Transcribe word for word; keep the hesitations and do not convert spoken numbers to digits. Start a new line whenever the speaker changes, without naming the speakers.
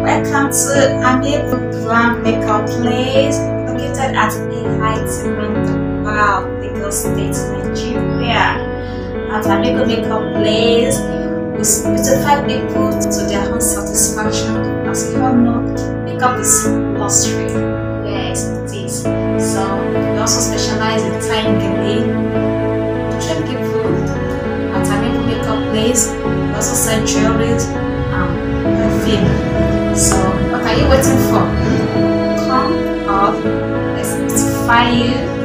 Welcome to Amiable Glam makeup place located at Advertisement, wow, Lagos State, Nigeria. At Amiable makeup place, we beautify people to their own satisfaction. As you all know, makeup is luxury. Yes, it is. So we also specialize in time delay. We train people at Amiable makeup place. We also sell jewelry and perfume. So what are you waiting for? Come up, let's beautify you.